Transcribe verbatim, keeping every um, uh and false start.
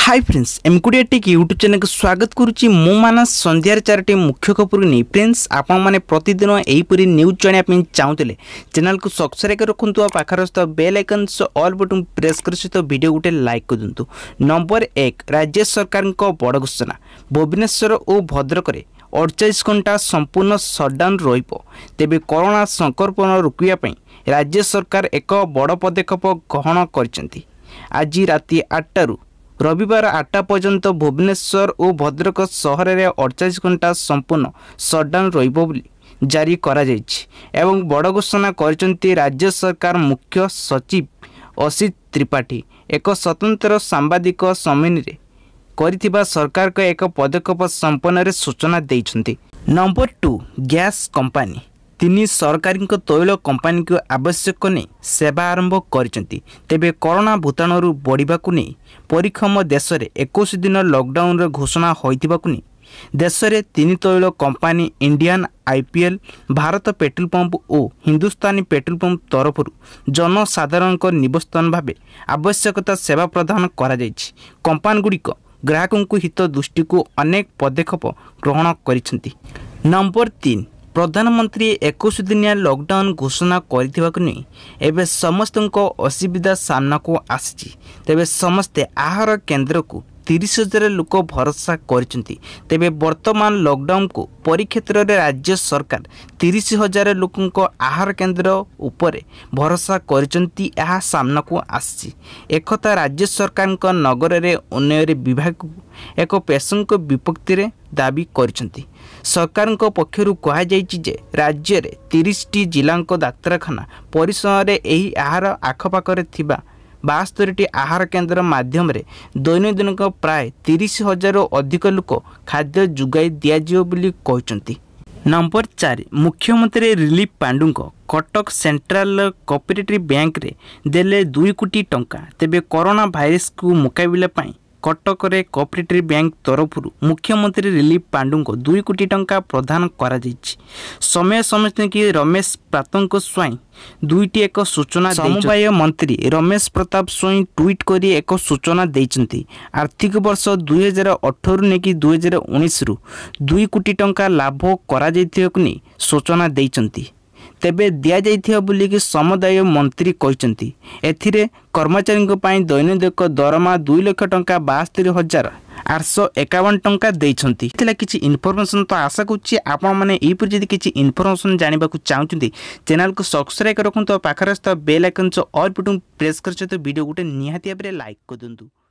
Hi friends, M के Odia take YouTube channel को स्वागत करुच्ची। मु मानस संध्यार चारोटी मुख्य खबर नहीं। फ्रेंड्स, आपण मैंने प्रतिदिन यहीपरी न्यूज जाना चाहूले चैनल को सब्सक्राइब रखुद और पाखरस्थ bell icon all button press कर सहित वीडियो गोटे लाइक कर दिंतु। नंबर एक, राज्य सरकार बड़ घोषणा। भुवनेश्वर और भद्रक अड़चाश घंटा संपूर्ण सटडाउन रहिबो। तेबे कोरोना संक्रमण रोकने राज्य सरकार एक बड़ पदक्षेप ग्रहण कर आज राति आठटारू रविवार आठटा पर्यंत भुवनेश्वर और भद्रक सहर में अड़चाश घंटा संपूर्ण सटडाउन रहिबो बोली जारी करा जायछि एवं बड़ घोषणा करचंती राज्य सरकार मुख्य सचिव असित त्रिपाठी एक स्वतंत्र सांबादिक सम्मेलन रे करिथिबा सरकार का एक पदक्षेप संपन्न रे सूचना देइछंती। नंबर टू, गैस कंपनी तीन सरकारी तैल कंपनी को आवश्यक नहीं सेवा आरंभ करिसेंती। तेबे कोरोना भूताणु बढ़िबा को नहीं परिक्रम देश में इक्कीस दिन लॉकडाउन रे घोषणा होइतिबा को नहीं देश में तीन तैल company Indian IPL, Bharat petrol pump और हिंदुस्तानी पेट्रोल पंप तरफ जनसाधारण निवस्थान भाव आवश्यकता सेवा प्रदान करा जायछि। कंपनी गुड़िक ग्राहकों को हित दृष्टि को अनेक पदक्षेप ग्रहण करिसेंती। नंबर तीन, प्रधानमंत्री इक्कीस दिनिया लॉकडाउन घोषणा कर समस्त असुविधा सामना को आसी। तेबे समस्ते आहर केन्द्र को तीस हजार लोक भरोसा करछंती। तेबे वर्तमान लॉकडाउन को परिक्षेत्र में राज्य सरकार तीस हजार लोक आहार केन्द्र उपरे भरोसा करछंती। यह सामना को आसी एकता राज्य सरकार नगर में उन्नयन विभाग को एक पेशंक विपक्ति रे दाबी करछंती। सरकार पक्षर कहुजे राज्य में तीस टी जिला डाक्तखाना परिसर में यही आहार आखपाखे थिबा बास्तरी आहार केन्द्र माध्यम दैनंदिन प्राय तीस हजार अधिक लोक खाद्य जुगाई दिज्व बोली कहते। नंबर चार, मुख्यमंत्री रिलीफ पांडु कटक सेंट्रल कोऑपरेटिव बैंक रे देले दुई कोटी टंका। तेबे कोरोना भाइरस को मुकाबला पाई कटक रे कोऑपरेटिव बैंक तरफ मुख्यमंत्री रिलीफ पांडु को दुई कोटी टंका प्रदान करा जायछि। समय समझते कि रमेश प्रताप स्वाई दुईटी एक सूचना समवाय मंत्री रमेश प्रताप स्वाई ट्वीट करी एक सूचना देइछंती। आर्थिक वर्ष दुई हजार अठर ने कि दुई हजार उन्नीस रु दुई कोटी टंका लाभ करा जायथियो नि सूचना देइछंती। तेबे दिया जाइथियो बोली कि समुदाय मंत्री कहते एथिरे कर्मचारी दैनिक दरमा दुई लाख टंका बास्तरी हजार आठ सौ एकावन टंका देइछंती। किसी इनफॉरमेशन तो आशा करुच्ची आपण मैंने यहीपर जदि किसी इनफॉरमेशन जानिबा को चाहते चैनल को सब्सक्राइब रखुद पाखरस्थ बेल आइकन और बटन प्रेस कर वीडियो गोटे निहाती भाव लाइक कर दिंतु।